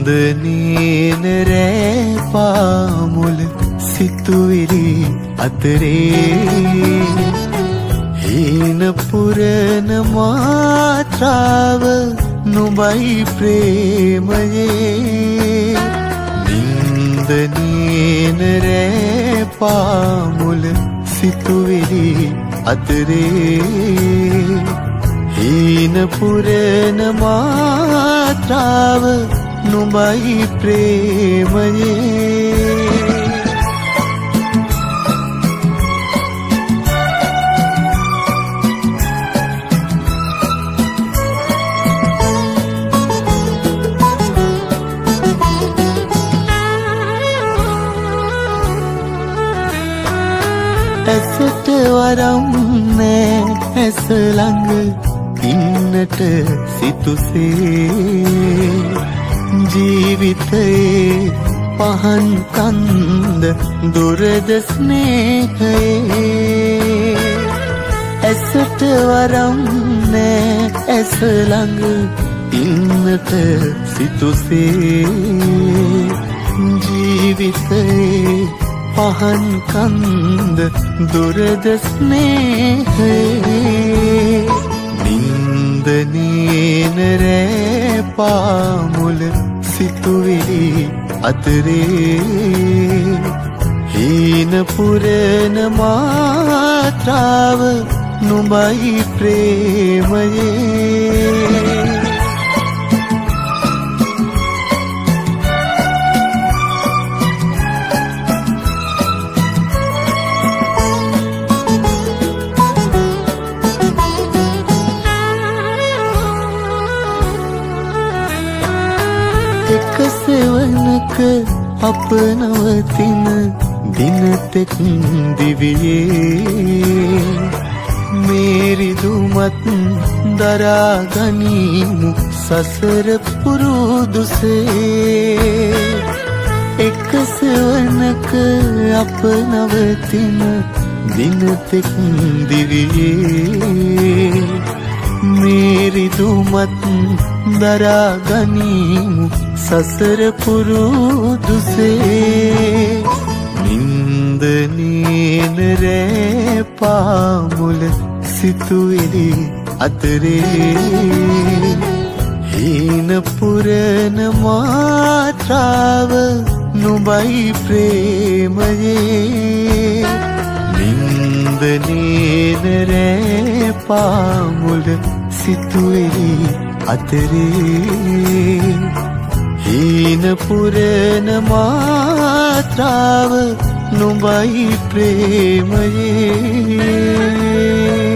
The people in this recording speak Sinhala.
නින්දනේන රෑ පාමුල සිතුවිලි අතරේ හීන පුරන මාත්‍රාව නුඹයි ප්‍රේමයේ නින්දනේන රෑ පාමුල සිතුවිලි අතරේ හීන පුරන මාත්‍රාව නුඹයි ප්‍රේමයේ ඇසට වරම් නෑ ඇස ළඟ ඉන්නට සිතුසේ ජීවිතයේ පහන් කන්ද දුරද ස්නේහයේ ඇසට වරම් නෑ ඇස ළඟ ඉන්නට සිතුසේ ජීවිතයේ පහන් කන්ද දුරද ස්නේහයේ නින්දනේන රෑ පාමුල සිතුවිලි අතරේ හීන පුරන මාත්‍රාව නුඹයි ප්‍රේමයේ එකසෙවනක අප නවතින දිනතෙක් දිවියේ මේරිදුමත් දරා ගනිමු සසර පුරුදුසේ එකසෙවනක අප නවතින දිනතෙක් දිවියේ මේරිදුමත් දරා ගනිමු සසර පුරුදුසේ නින්දනේන රෑ පාමුල සිතුවිලි අතරේ හීන පුරන මාත්‍රාව නුඹයි ප්‍රේමයේ නින්දනේන රෑ පාමුල සිතුවිලි අතරේ හීන පුරන මාත්‍රාව නුඹයි ප්‍රේමයේ